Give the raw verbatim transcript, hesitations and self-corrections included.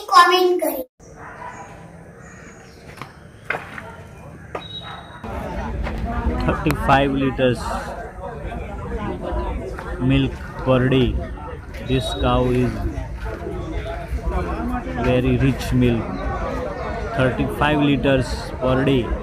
Comment करें। thirty-five liters milk per day. This cow is very rich milk. thirty-five liters per day.